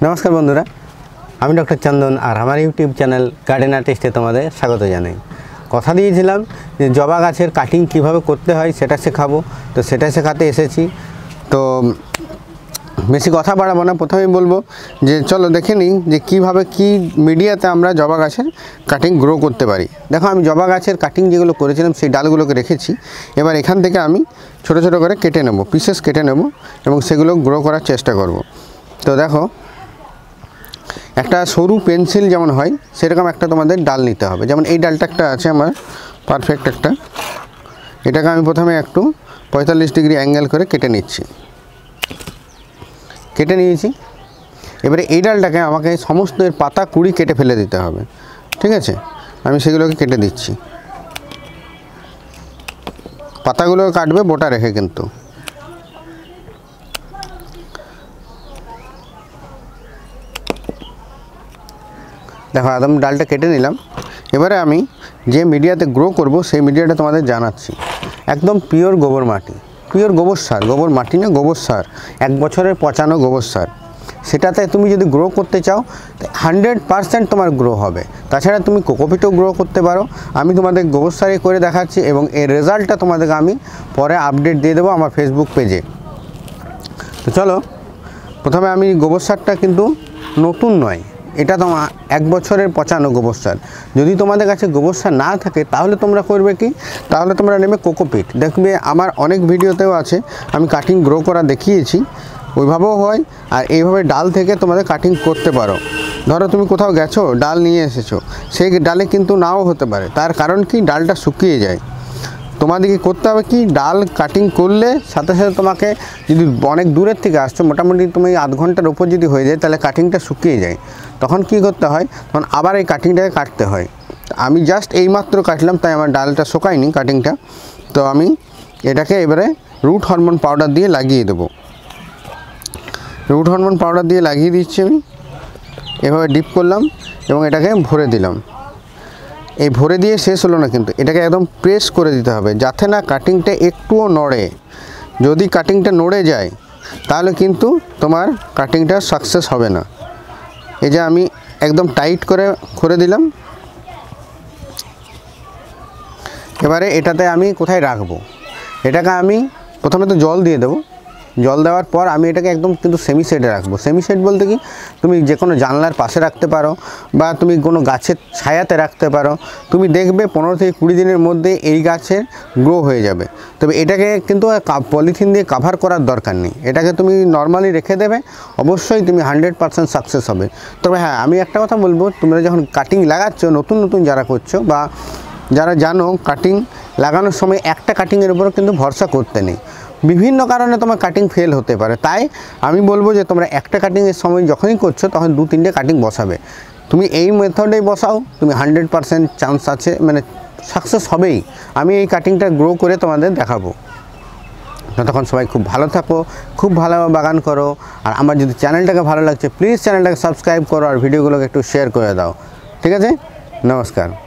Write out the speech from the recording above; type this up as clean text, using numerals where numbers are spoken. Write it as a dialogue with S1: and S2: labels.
S1: नमस्कार बंधुरा আমি ডক্টর চন্দন আর আমার ইউটিউব চ্যানেল গার্ডেন আর্টিস্টে তোমাদের স্বাগত জানাই। কথা দিয়েছিলাম যে জবা গাছের কাটিং কিভাবে করতে হয় সেটা শেখাবো, তো সেটা শেখাতে এসেছি। তো বেশি কথা বাড়াবো না, প্রথমেই বলবো যে চলো দেখে নিই যে কীভাবে কী মিডিয়াতে আমরা জবা গাছের কাটিং গ্রো করতে পারি। দেখো আমি জবা গাছের কাটিং যেগুলো করেছিলাম সেই ডালগুলোকে রেখেছি। এবার এখান থেকে আমি ছোট ছোট করে কেটে নেব, পিসেস কেটে নেব এবং সেগুলো গ্রো করার চেষ্টা করব। তো দেখো একটা সরু পেন্সিল যেমন হয় সেরকম একটা তোমাদের ডাল নিতে হবে। যেমন এই ডালটা একটা আছে আমার পারফেক্ট একটা, এটাকে আমি প্রথমে একটু 45 ডিগ্রি অ্যাঙ্গেল করে কেটে নিচ্ছি, কেটে নিয়েছি। এবারে এই ডালটাকে আমাকে সমস্ত এর পাতা কুড়ি কেটে ফেলে দিতে হবে, ঠিক আছে? আমি সেগুলোকে কেটে দিচ্ছি। পাতাগুলো কাটবে বোটা রেখে কিন্তু। দেখো একদম ডালটা কেটে নিলাম। এবারে আমি যে মিডিয়াতে গ্রো করব সেই মিডিয়াটা তোমাদের জানাচ্ছি। একদম পিওর গোবর মাটি, পিওর গোবর সার, গোবর মাটি না গোবর সার, 1 বছরের পচানো গোবর সার। সেটাতে তুমি যদি গ্রো করতে চাও 100% তোমার গ্রো হবে। তাছাড়া তুমি কোকোপিটও গ্রো করতে পারো। আমি তোমাদের গোবর সারে করে দেখাচ্ছি এবং এর রেজাল্টটা তোমাদেরকে আমি পরে আপডেট দিয়ে দেবো আমার ফেসবুক পেজে। তো চলো, প্রথমে আমি গোবর সারটা কিন্তু নতুন নয়, এটা তোমার 1 বছরের পচানো গোবর সার। যদি তোমাদের কাছে গোবর সার না থাকে তাহলে তোমরা করবে কি, তাহলে তোমরা নেবে কোকোপিট। দেখবে আমার অনেক ভিডিওতেও আছে, আমি কাটিং গ্রো করা দেখিয়েছি, ওইভাবেও হয়। আর এইভাবে ডাল থেকে তোমাদের কাটিং করতে পারো। ধরো তুমি কোথাও গেছো, ডাল নিয়ে এসেছো, সেই ডালে কিন্তু নাও হতে পারে। তার কারণ কি, ডালটা শুকিয়ে যায়। তোমাদেরকে করতে হবে কি, ডাল কাটিং করলে সাথে সাথে তোমাকে, যদি অনেক দূরের থেকে আসছো, মোটামুটি তুমি আধ ঘন্টার উপর যদি হয়ে যায় তাহলে কাটিংটা শুকিয়ে যায়। তখন কি করতে হয়, তখন আবার এই কাটিংটাকে কাটতে হয়। আমি জাস্ট এইমাত্র কাটলাম, তাই আমার ডালটা শুকায়নি কাটিংটা। তো আমি এটাকে এবারে রুট হরমোন পাউডার দিয়ে লাগিয়ে দেবো। রুট হরমোন পাউডার দিয়ে লাগিয়ে দিচ্ছি আমি। এভাবে ডিপ করলাম এবং এটাকে ভরে দিলাম। এই ভরে দিয়ে শেষ হলো না কিন্তু, এটাকে একদম প্রেস করে দিতে হবে যাতে না কাটিংটা একটুও নড়ে। যদি কাটিংটা নড়ে যায় তাহলে কিন্তু তোমার কাটিংটা সাকসেস হবে না। এই যে আমি একদম টাইট করে দিলাম। এবারে এটাতে আমি কোথায় রাখবো, এটাকে আমি প্রথমে তো জল দিয়ে দেবো। জল দেওয়ার পর আমি এটাকে একদম কিন্তু সেমি শেডে রাখবো। সেমি শেড বলতে কি, তুমি যে কোনো জানলার পাশে রাখতে পারো বা তুমি কোনো গাছের ছায়াতে রাখতে পারো। তুমি দেখবে 15 থেকে 20 দিনের মধ্যে এই গাছের গ্রো হয়ে যাবে। তবে এটাকে কিন্তু পলিথিন দিয়ে কাভার করার দরকার নেই, এটাকে তুমি নর্মালি রেখে দেবে, অবশ্যই তুমি 100% সাকসেস হবে। তবে হ্যাঁ, আমি একটা কথা বলবো, তোমরা যখন কাটিং লাগাচ্ছ, নতুন নতুন যারা করছো বা যারা জানো, কাটিং লাগানোর সময় একটা কাটিংয়ের উপরও কিন্তু ভরসা করতে নেই। বিভিন্ন কারণে তোমার কাটিং ফেল হতে পারে। তাই আমি বলবো যে তোমরা একটা কাটিংয়ের সময় যখনই করছো তখন 2-3টে কাটিং বসাবে। তুমি এই মেথডেই বসাও, তুমি 100% চান্স আছে, মানে সাকসেস হবেই। আমি এই কাটিংটা গ্রো করে তোমাদের দেখাবো। ততক্ষণ সবাই খুব ভালো থাকো, খুব ভালোভাবে বাগান করো। আর আমার যদি চ্যানেলটাকে ভালো লাগছে, প্লিজ চ্যানেলটাকে সাবস্ক্রাইব করো আর ভিডিওগুলোকে একটু শেয়ার করে দাও, ঠিক আছে? নমস্কার।